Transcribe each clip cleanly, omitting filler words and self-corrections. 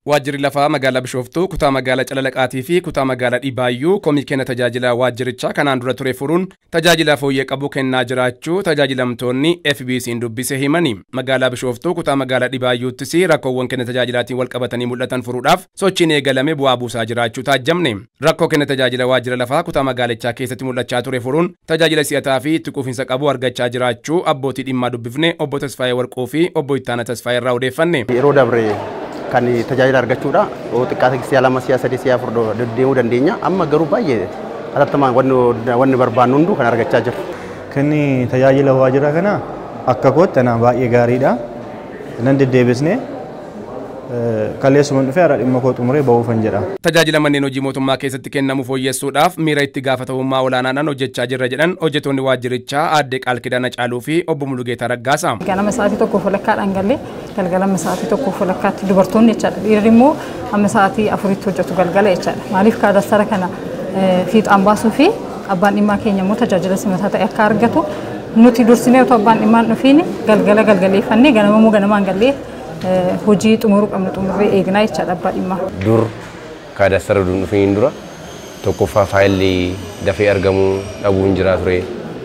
Waajjirri lafaa magaalaa Bishooftuu kutaa magaalaa Calalaqaatii fi kutaa magaalaa Dhibaayyuu komii kenna tajaajila waajjirichaa kanaan dura ture furuun tajaajila fooyyee qabu kennaa jiraachuu tajaajilamtoonni FBC'n dubbise himani. Magaalaa Bishooftuu kutaa magaalaa Dhibaayyuuttis rakkoowwan kenna tajaajilaatiin wal qabatanii mul'atan furuudhaaf sochiin eegalame bu'aa buusaa jiraachuu taajjabne. Rakkoo kenna tajaajila waajjira lafaa kutaa magaalichaa keessatti mul'achaa ture furuun tajaajila si'ataa fi itti quufinsa qabu argachaa jiraachuu abbootii dhimmaa dubbifne obbo Tasfaayee Warqoo fi obbo Ittaana Tasfaayee irraa odeeffanne. Kan tajaajila argachuudha xiqqaata siyaa lama siyaa sadii siyaa afur deemuu dandeenya amma garuu baay'ee hatattamaan wanni barbaannu hundu kan argachaa jiru. Kan tajaajila waajjira kana akka kootti ana baay'ee gaariidha. Nan deddeebisne kaleessuma dhufee hara dhimma koo xumuree ba'uufan jedha. Tajaajila manneen hojii mootummaa keessatti kennamu fooyyessuudhaaf miira itti gaafatamummaa olaanaadhaan hojjechaa jirra jedhan hojjettoonni waajjirichaa aadde Qaalkidaan Hacaaluu fi obbo Mulugeetaa Raggaasa. Ganama sa'aatii tokko walakkaadhaan galee galgala sa'aatii tokko walakkaatti dubartoonni jechaadha. Dhiirri immoo amma sa'aatii afuritti hojjetu galgala jechaadha. Maaliif kaadastara kana fiixaan baasuu fi abbaan dhimmaa keenya immoo tajaajila simataa ta'e akka argatu nuti dursinee otoo abbaan dhimmaan dhufiin galgala galgaleeffannee ganama immoo ganamaan gallee hojii xumuruu qabnu xumurree eegnaa jechaadha abbaa dhimmaa. Dur kaadastara dhufiin dura tokkoffaa faayilii dafee argamuu dhabuun jira ture.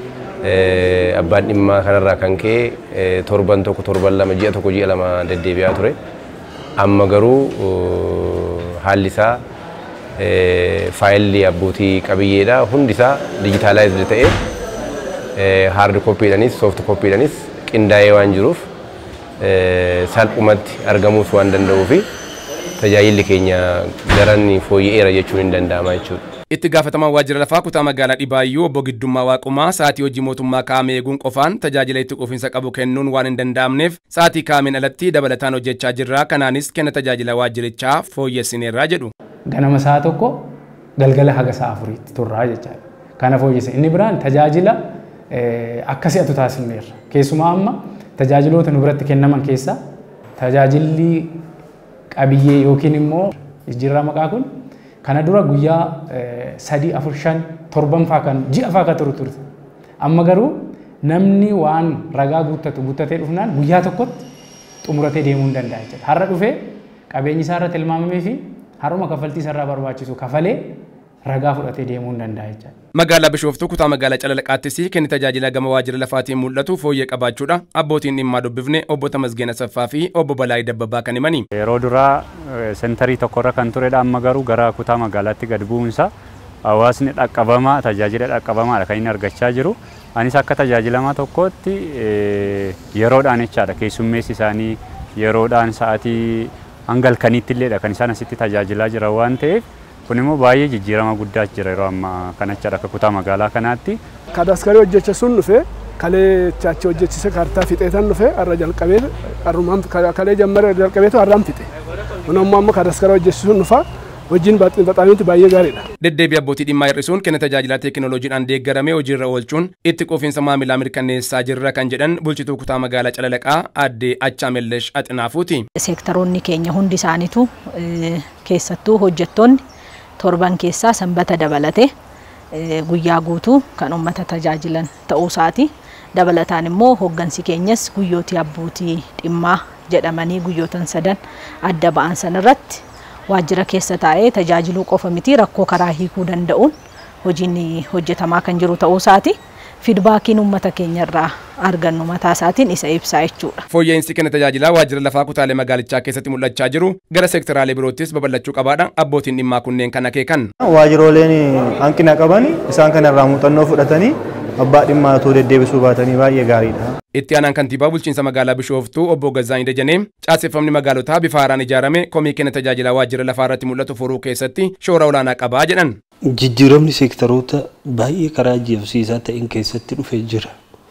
Abbaan dhimmaa kanarraa kan ka'e torban tokko torban lama ji'a tokko ji'a lama deddeebi'aa ture. Amma garuu haalli isaa faayilii abbootii qabiyyeedha hundi isaa dijitaalaayizd ta'ee haard koppiidhanis sooft koppiidhanis qindaa'ee waan jiruuf salphumatti argamuus waan danda'uuf tajaajilli keenya daran fooyya'eera jechuun hin danda'ama jechuudha. Itti gaafatamaan waajjira lafaa kutaa magaalaa Dhibaayyuu obbo Giddummaa Waaqumaa sa'aatii hojii mootummaa kaa'ame eeguun qofaan tajaajila itti quufinsa qabu kennuun waan hin danda'amneef sa'aatii kaa'ameen alatti dabalataan hojjechaa jirra kanaanis kenna tajaajila waajjirichaa fooyyessineerraa jedhu. Ganama sa'a tokko galgala haga sa'a afuriitti turraa jechaadha. Kana fooyyesse inni biraan tajaajila akkasii atu taasifneerra. Keessumaa amma tajaajiloota nu biratti kennaman keessaa tajaajilli qabiyyee yookiin immoo jijjiirraa maqaa kun kana dura guyyaa 3 4 5 7 faa kan ji'a faa ka turte amma garuu namni waan ragaa guuttatee dhufnaan guyyaa tokkotti xumuratee deemuu hin danda'a jechuudha. Har'a dhufee qabeenyi isaa irratti tilmaamamee fi haruma kaffaltii isaa irraa barbaachisu kafalee ragaa fudhatee deemuu hin danda'a jechuudha. Magaalaa Bishooftuu kutaa magaalaa Calalaqaattis kenni tajaajila gama waajjira lafaatiin mul'atu fooyyee qabaachuudha. Abbootiin dhimmaa dubbifne obbo Tamasgeen Asaffaa fi obbo Balaayii Dabbabaa kan himani. Yeroo duraa sentarii tokkorra kan turedha amma garuu gara kutaa magaalaatti gad bu'uunsa hawaasni dhaqqabamaa tajaajila dhaqqabamaadha kan inni argachaa jiru. Anis akka tajaajilamaa tokkootti yeroodhaan jechaadha keessummeessi isaanii yeroodhaan sa'aatii hanga halkaniitti illeedha kan isaan asitti tajaajilaa jiran waan ta'eef kun immoo baay'ee jijjiirama guddaa jira yeroo ammaa kanatti akka kutaa magaalaa kanaatti. Kaadaskarii hojjecha sun dhufe kalee chaachi hojjechise kaartaa fixeetan dhufe har'a jalqabee har'umaan kalee jammare jalqabeetu har'aan fixe. Kun amma kaadaskarii hojjechi sun dhufa hojiin baxaamiinti baay'ee gaariidha. Deddeebii abbootii dhimmaa hir'isuun kenna tajaajila teekinooloojiidhaan deeggaramee hojiirra oolchuun itti quufinsa maamilaa mirkaneessaa jirra kan jedhan bulchituu kutaa magaalaa Calalaqaa aadde Achaamellesh Axinaafuuti. Seektaroonni keenya hundi isaaniitu keessattuu hojjettoonni torban keessaa sanbata dabalate guyyaa guutuu kan uummata tajaajilan ta'uu isaati. Dabalataan immoo hooggansi keenyas guyyootii abbootii dhimmaa jedhamanii guyyootan sadan adda ba'an sanarratti waajjira keessa taa'ee tajaajiluu qofa miti rakkoo karaa hiikuu danda'uun hojiin hojjetamaa kan jiru ta'uu isaati. Fiidbaakiin uummata keenya irraa argannu mataa isaatiin isa ibsaa jechuudha. Fooyya'insi kenna tajaajilaa waajjira lafaa kutaalee magaalichaa keessatti mul'achaa jiru gara seektaraalee biroottis babal'achuu qabaadha abbootiin dhimmaa kunneen kan akeekan. Waajjirooleen hanqina qaban isaan kanarraa muuxannoo fudhatanii abbaa dhimmaa otoo deddeebisuu baatanii baay'ee gaariidha. Itti aanaan kantiibaa bulchiinsa magaalaa Bishooftuu obbo Gazzaanii Dajanee caaseffamni magaalotaa bifa haaraan ijaarame komii kenna tajaajilaa waajjira lafaa irratti mul'atu furuu keessatti shoora olaanaa qabaa jedhan. Jijjiiramni seektaroota baay'ee karaa jabsiisaa ta'een keessatti dhufee jira.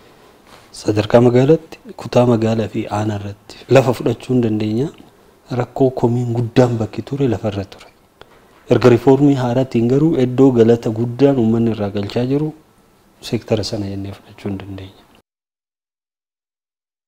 Sadarkaa magaalaatti, kutaa magaalaa fi aanaa irratti lafa fudhachuu hin dandeenya. Rakkoo komiin guddaan bakki ture lafarra ture. Erga riifoormii haaraatiin garuu iddoo galata guddaan uummanni irraa galchaa jiru seektara sana jennee fudhachuu hin dandeenya.